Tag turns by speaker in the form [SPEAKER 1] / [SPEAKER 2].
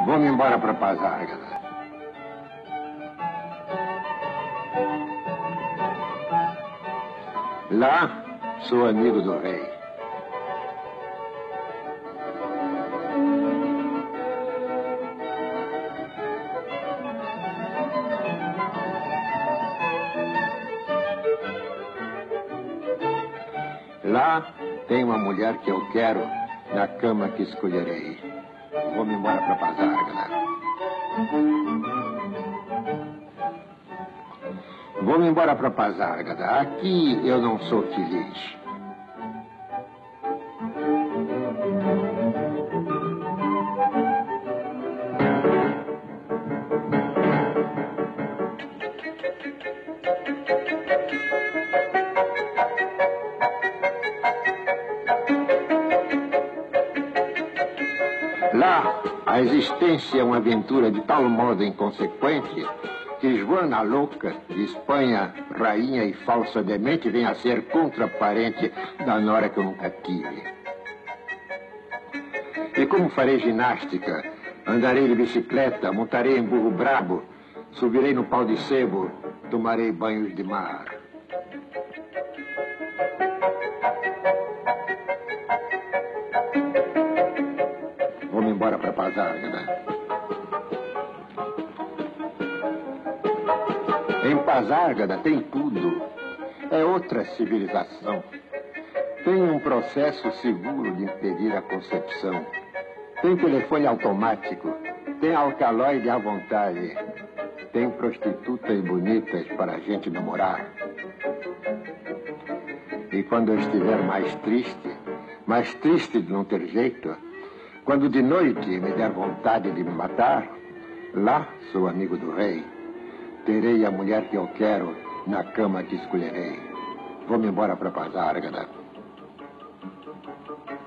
[SPEAKER 1] Vou-me embora para Pazárgada. Lá, sou amigo do rei. Lá tem uma mulher que eu quero na cama que escolherei. Vou-me embora para Pazárgada. Vou-me embora para Pazárgada. Aqui eu não sou feliz. Lá, a existência é uma aventura de tal modo inconsequente que Joana Louca, de Espanha, rainha e falsa demente, vem a ser contraparente da nora que eu nunca tive. E como farei ginástica, andarei de bicicleta, montarei em burro brabo, subirei no pau de sebo, tomarei banhos de mar. Vou-me embora para Pazárgada. Em Pazárgada tem tudo. É outra civilização. Tem um processo seguro de impedir a concepção. Tem telefone automático. Tem alcaloide à vontade. Tem prostitutas bonitas para a gente namorar. E quando eu estiver mais triste de não ter jeito, quando de noite me der vontade de me matar, lá sou amigo do rei. Terei a mulher que eu quero na cama que escolherei. Vou-me embora para Pazárgada.